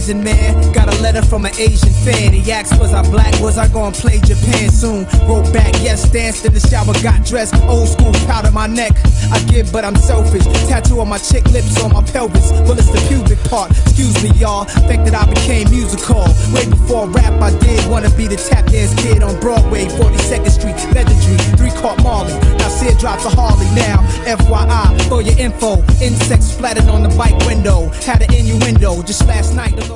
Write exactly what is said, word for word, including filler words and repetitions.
amazing, man. Got a letter from an Asian fan. He asked, was I black? Was I gonna play Japan soon? Wrote back, yes, danced in the shower, got dressed. Old school powder my neck. I give, but I'm selfish. Tattoo on my chick lips, on my pelvis. Well, it's the pubic part. Excuse me, y'all. Think that I became musical. Way before rap, I did wanna be the tap dance kid on Broadway, forty-second Street, Legendary, three Court Marley. Now see it drops a Harley now. F Y I, for your info. Insects splattered on the bike window. Had an innuendo just last night.